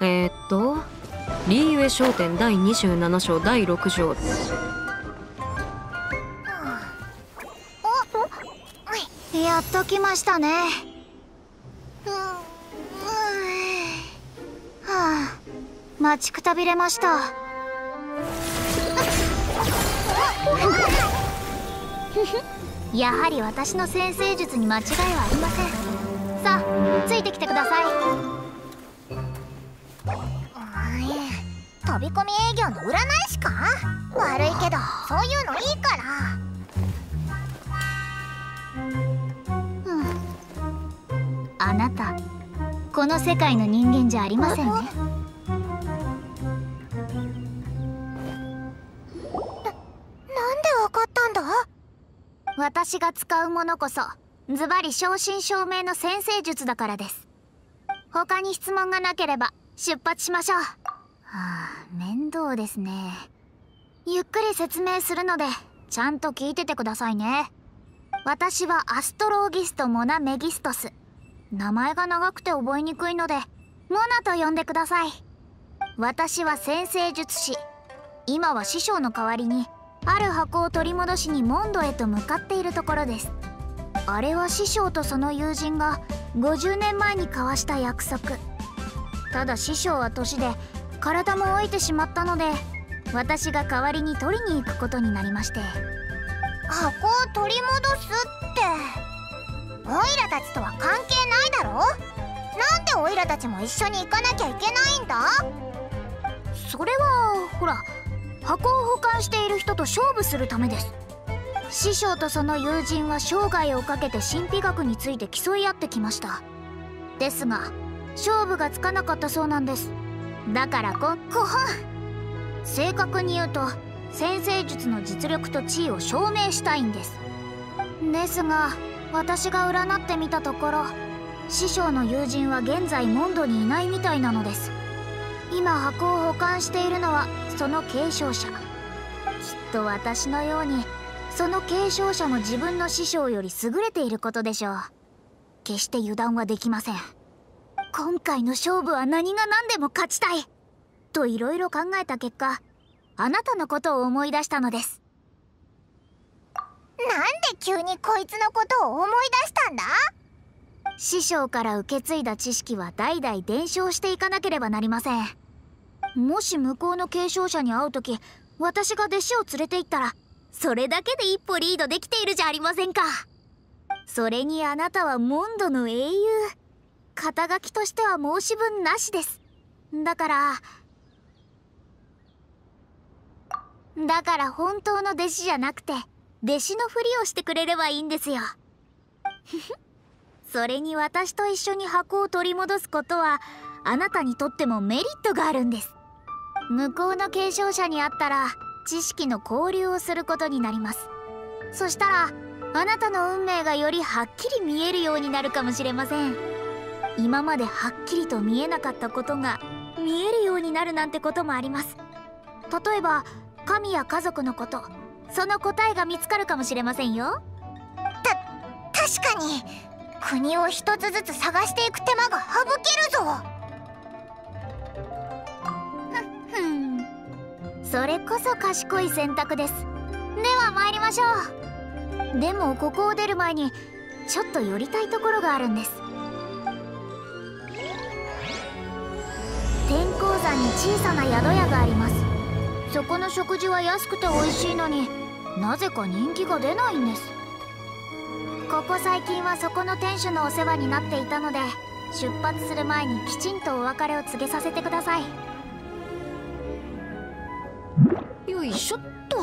リーユエ商店第27章第6条。 やっと来ましたね。はあ、待ちくたびれました。やはり私の先生術に間違いはありません。さあ、ついてきてください。 飛び込み営業の占い師か？悪いけどそういうのいいから。 あなた、この世界の人間じゃありませんね。なんでわかったんだ？ 私が使うものこそズバリ正真正銘の先生術だからです。他に質問がなければ出発しましょう。はあ、面倒ですね。ゆっくり説明するのでちゃんと聞いててくださいね。私はアストローギスト・モナ・メギストス。名前が長くて覚えにくいのでモナと呼んでください。私は先生術師。今は師匠の代わりにある箱を取り戻しにモンドへと向かっているところです。あれは師匠とその友人が50年前に交わした約束。ただ師匠は年で体も老いてしまったので私が代わりに取りに行くことになりまして。 箱を取り戻すってオイラたちとは関係ないだろ？なんでオイラたちも一緒に行かなきゃいけないんだ？ それはほら、箱を保管している人と勝負するためです。師匠とその友人は生涯をかけて神秘学について競い合ってきました。ですが勝負がつかなかったそうなんです。だから正確に言うと先生術の実力と地位を証明したいんです。ですが私が占ってみたところ、師匠の友人は現在モンドにいないみたいなのです。今箱を保管しているのはその継承者。きっと私のようにその継承者も自分の師匠より優れていることでしょう。決して油断はできません。今回の勝負は何が何でも勝ちたいといろいろ考えた結果、あなたのことを思い出したのです。 なんで急にこいつのことを思い出したんだ？ 師匠から受け継いだ知識は代々伝承していかなければなりません。もし向こうの継承者に会う時私が弟子を連れて行ったらそれだけで一歩リードできているじゃありませんか。それにあなたはモンドの英雄。肩書きとしては申し分なしです。だから本当の弟子じゃなくて弟子のふりをしてくれればいいんですよ。それに私と一緒に箱を取り戻すことはあなたにとってもメリットがあるんです。向こうの継承者に会ったら知識の交流をすることになります。そしたらあなたの運命がよりはっきり見えるようになるかもしれません。今まではっきりと見えなかったことが見えるようになるなんてこともあります。例えば神や家族のこと、その答えが見つかるかもしれませんよ。 確かに国を一つずつ探していく手間が省けるぞ。 それこそ賢い選択です。では参りましょう。でもここを出る前にちょっと寄りたいところがあるんです。天候山に小さな宿屋があります。そこの食事は安くて美味しいのになぜか人気が出ないんです。ここ最近はそこの店主のお世話になっていたので出発する前にきちんとお別れを告げさせてください。 よいしょっと。